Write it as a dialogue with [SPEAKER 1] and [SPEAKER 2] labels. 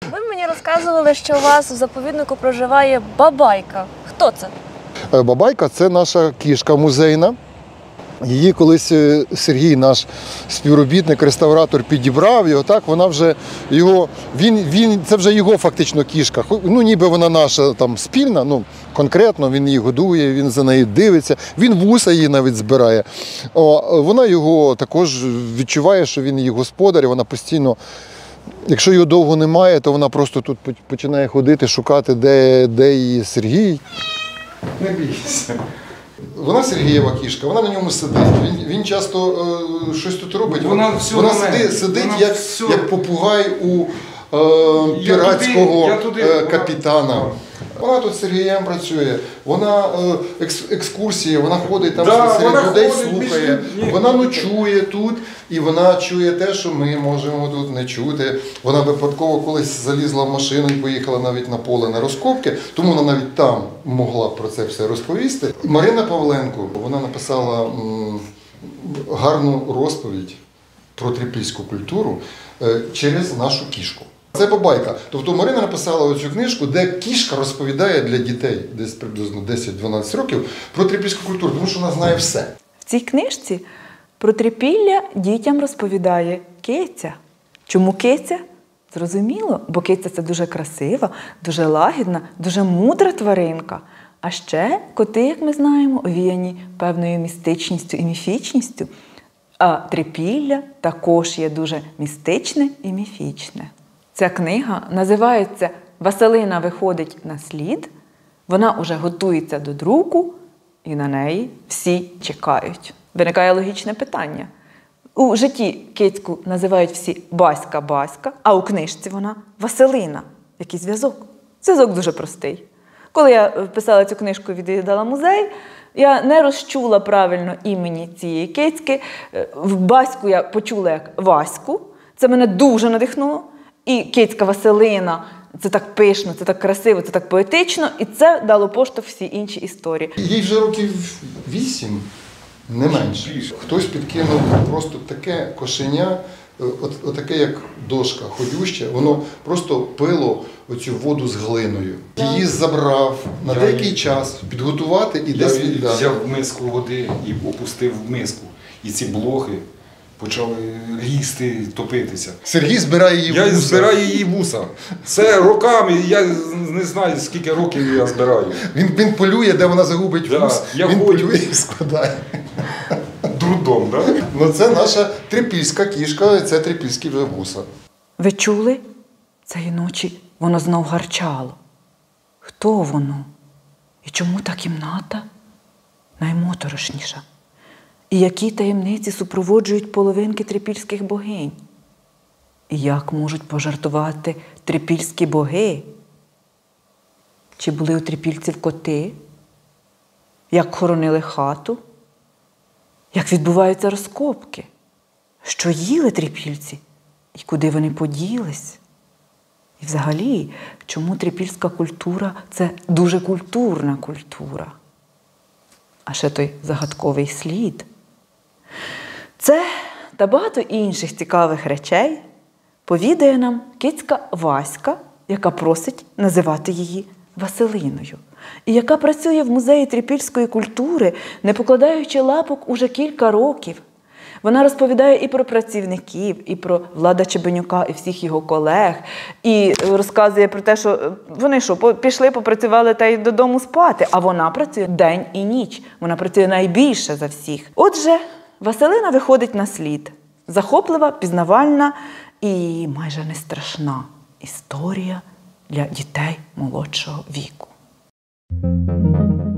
[SPEAKER 1] Ви мені розказували, що у вас у заповіднику проживає бабайка. Хто це?
[SPEAKER 2] Бабайка – це наша кішка музейна. Її колись Сергій, наш співробітник, реставратор, підібрав його, так, вона вже його, це вже його фактично кішка. Ну, ніби вона наша там спільна, ну, конкретно, він її годує, він за нею дивиться, він вуса її навіть збирає. Вона його також відчуває, що він її господар, вона постійно, якщо його довго немає, то вона просто тут починає ходити, шукати, де її Сергій. Не бійся. Вона Сергієва кішка, вона на ньому сидить. Він часто щось тут робить. Вона сидить як попугай у піратського капітана. Вона тут з Сергієм працює, вона екскурсії, вона ходить там серед людей, слухає, вона ночує тут і вона чує те, що ми можемо тут не чути. Вона випадково колись залізла в машину і поїхала навіть на поле на розкопки, тому вона навіть там могла про це все розповісти. Марина Павленко, вона написала гарну розповідь про трипільську культуру через нашу кішку. Це бабайка. Тобто Марина написала оцю книжку, де кішка розповідає для дітей, десь приблизно 10-12 років, про трипільську культуру, тому що вона знає все.
[SPEAKER 3] В цій книжці про Трипілля дітям розповідає киця. Чому киця? Зрозуміло, бо киця – це дуже красива, дуже лагідна, дуже мудра тваринка. А ще коти, як ми знаємо, овіяні певною містичністю і міфічністю. А Трипілля також є дуже містичне і міфічне. Ця книга називається «Василина виходить на слід». Вона вже готується до друку, і на неї всі чекають. Виникає логічне питання. У житті кицьку називають всі Баська-Баська, а у книжці вона Василина. Який зв'язок? Зв'язок дуже простий. Коли я писала цю книжку і відвідала музей, я не розчула правильно імені цієї кицьки. В Баську я почула як Ваську. Це мене дуже надихнуло. І кицька Василина – це так пишно, це так красиво, це так поетично. І це дало поштовх всі інші історії.
[SPEAKER 2] Їй вже років 8, не менше. Хтось підкинув просто таке кошеня, отаке як дошка ходюща, воно просто пило оцю воду з глиною. Її забрав на деякий час підготувати і десь віддав.
[SPEAKER 4] Я взяв миску води і опустив в миску. І ці блохи почали рісти, топитися.
[SPEAKER 2] Сергій збирає її вуса.
[SPEAKER 4] Я збираю її вуса. Це роками, я не знаю, скільки років я збираю.
[SPEAKER 2] Він полює, де вона загубить вус, він полює і складає.
[SPEAKER 4] Трудом, так? Да?
[SPEAKER 2] Ну це наша трипільська кішка, це трипільські вже вуса.
[SPEAKER 3] Ви чули? Цієї ночі воно знов гарчало. Хто воно? І чому та кімната наймоторошніша? І які таємниці супроводжують половинки трипільських богинь? І як можуть пожартувати трипільські боги? Чи були у трипільців коти? Як хоронили хату? Як відбуваються розкопки? Що їли трипільці? І куди вони поділись? І взагалі, чому трипільська культура – це дуже культурна культура? А ще той загадковий слід. Це та багато інших цікавих речей повідає нам кицька Васька, яка просить називати її Василиною. І яка працює в музеї трипільської культури, не покладаючи лапок уже кілька років. Вона розповідає і про працівників, і про Влада Чебенюка, і всіх його колег. І розказує про те, що вони пішли, попрацювали та й додому спати. А вона працює день і ніч. Вона працює найбільше за всіх. Отже, Василина виходить на слід. Захоплива, пізнавальна і майже не страшна історія для дітей молодшого віку.